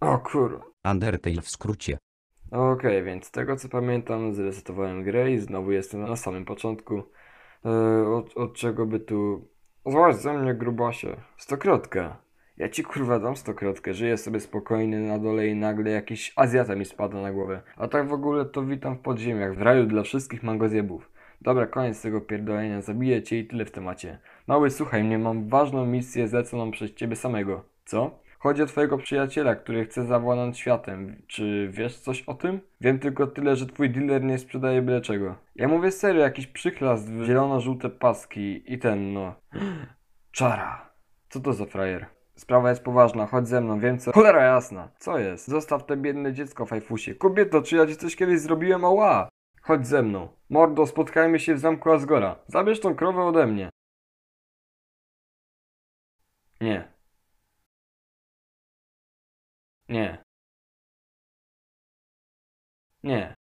O kurwa. Undertale w skrócie. Okej, więc z tego co pamiętam, zresetowałem grę i znowu jestem na samym początku. Od czego by tu... Złaź ze mnie, grubasie. Stokrotka. Ja ci kurwa dam stokrotkę. Żyję sobie spokojny na dole i nagle jakiś Azjata mi spada na głowę. A tak w ogóle to witam w podziemiach, w raju dla wszystkich mangozjebów. Dobra, koniec tego pierdolenia, zabiję cię i tyle w temacie. Mały, słuchaj mnie, mam ważną misję zleconą przez ciebie samego. Co? Chodzi o twojego przyjaciela, który chce zawładnąć światem. Czy wiesz coś o tym? Wiem tylko tyle, że twój dealer nie sprzedaje byle czego. Ja mówię serio, jakiś przyklas w zielono-żółte paski i ten no... Czara. Co to za frajer? Sprawa jest poważna, chodź ze mną, wiem co... Cholera jasna! Co jest? Zostaw te biedne dziecko, fajfusie. Kobieto, czy ja ci coś kiedyś zrobiłem? Ała! Chodź ze mną. Mordo, spotkajmy się w zamku Asgora. Zabierz tą krowę ode mnie. Nie. Nie. Nie.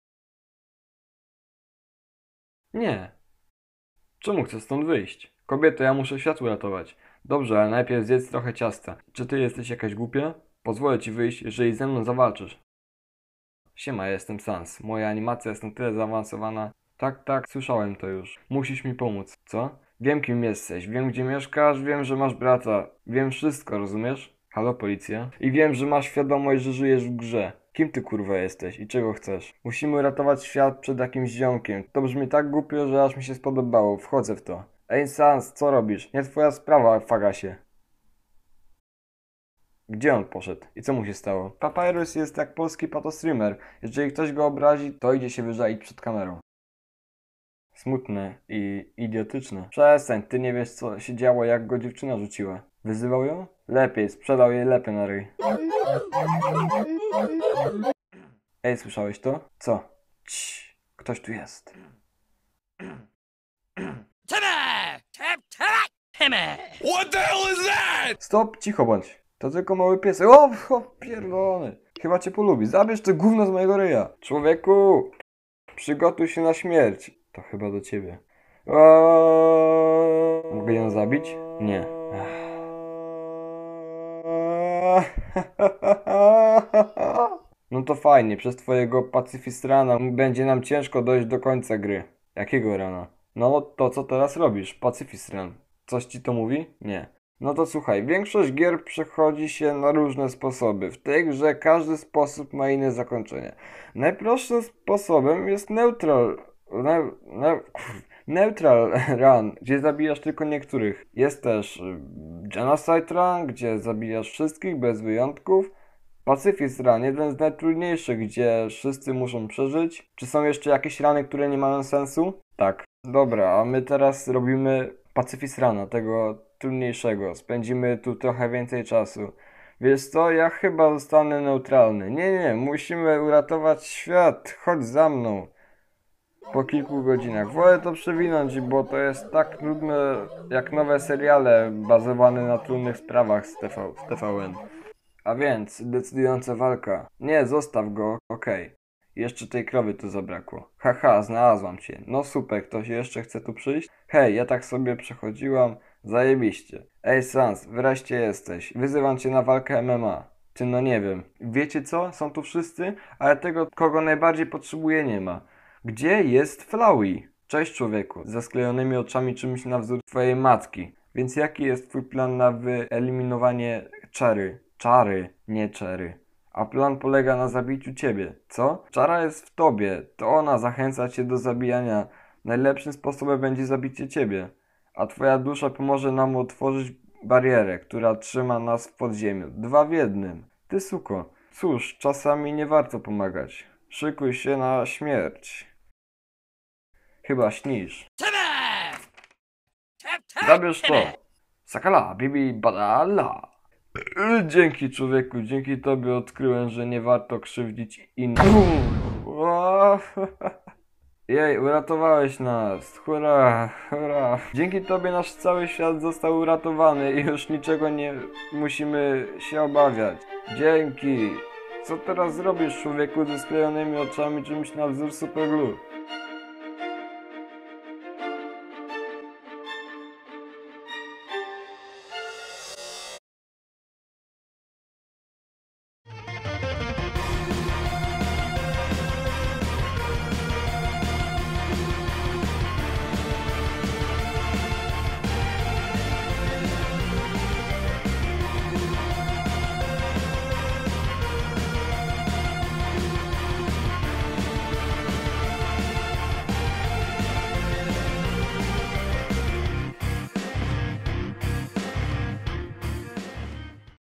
Nie. Czemu chcę stąd wyjść? Kobieto, ja muszę świat uratować. Dobrze, ale najpierw zjedz trochę ciasta. Czy ty jesteś jakaś głupia? Pozwolę ci wyjść, jeżeli ze mną zawalczysz. Siema, ja jestem Sans. Moja animacja jest na tyle zaawansowana. Tak, słyszałem to już. Musisz mi pomóc. Co? Wiem kim jesteś, wiem gdzie mieszkasz, wiem, że masz brata. Wiem wszystko, rozumiesz? Halo, policja? I wiem, że masz świadomość, że żyjesz w grze. Kim ty kurwa jesteś i czego chcesz? Musimy ratować świat przed jakimś ziomkiem. To brzmi tak głupio, że aż mi się spodobało. Wchodzę w to. Ej Sans, co robisz? Nie twoja sprawa, fagasie. Gdzie on poszedł? I co mu się stało? Papyrus jest jak polski patostreamer. Jeżeli ktoś go obrazi, to idzie się wyżalić przed kamerą. Smutne i idiotyczne. Przestań, ty nie wiesz co się działo, jak go dziewczyna rzuciła. Wyzywał ją? Lepiej, sprzedał jej lepy na ryj. Ej, słyszałeś to? Co? Cii, ktoś tu jest. What the hell is that? Stop, cicho bądź. To tylko mały pies. O, pierdolony. Chyba cię polubi. Zabierz to gówno z mojego ryja. Człowieku, przygotuj się na śmierć. To chyba do ciebie. Mogę ją zabić? Nie. No to fajnie, przez twojego pacyfistrana będzie nam ciężko dojść do końca gry. Jakiego rana? No to co teraz robisz, pacyfistran? Coś ci to mówi? Nie. No to słuchaj, większość gier przechodzi się na różne sposoby. W tej grze każdy sposób ma inne zakończenie. Najprostszym sposobem jest Neutral Run, gdzie zabijasz tylko niektórych. Jest też Genocide Run, gdzie zabijasz wszystkich bez wyjątków. Pacifist Run, jeden z najtrudniejszych, gdzie wszyscy muszą przeżyć. Czy są jeszcze jakieś rany, które nie mają sensu? Tak. Dobra, a my teraz robimy Pacifist Runa, tego trudniejszego. Spędzimy tu trochę więcej czasu. Wiesz co, ja chyba zostanę neutralny. Nie, musimy uratować świat. Chodź za mną. Po kilku godzinach. Wolę to przewinąć, bo to jest tak nudne jak nowe seriale bazowane na trudnych sprawach z TVN. A więc, decydująca walka. Nie, zostaw go, okej. Jeszcze tej krowy tu zabrakło. Haha, znalazłam cię. No super, ktoś jeszcze chce tu przyjść? Hej, ja tak sobie przechodziłam. Zajebiście. Ej Sans, wreszcie jesteś. Wyzywam cię na walkę MMA. Ty no nie wiem. Wiecie co? Są tu wszyscy, ale tego, kogo najbardziej potrzebuję, nie ma. Gdzie jest Flowey? Cześć człowieku. Ze sklejonymi oczami czymś na wzór twojej matki. Więc jaki jest twój plan na wyeliminowanie czary? Czary, nie czery. A plan polega na zabiciu ciebie. Co? Czara jest w tobie. To ona zachęca cię do zabijania. Najlepszym sposobem będzie zabicie ciebie. A twoja dusza pomoże nam otworzyć barierę, która trzyma nas w podziemiu. 2 w 1. Ty suko. Cóż, czasami nie warto pomagać. Szykuj się na śmierć. Chyba śnisz. Zabierz to. Sakala, bibi, badala. Dzięki człowieku, dzięki tobie odkryłem, że nie warto krzywdzić innych. Jej, uratowałeś nas. Hurra, hurra. Dzięki tobie nasz cały świat został uratowany i już niczego nie musimy się obawiać. Dzięki. Co teraz zrobisz człowieku ze sklejonymi oczami czymś na wzór superglue?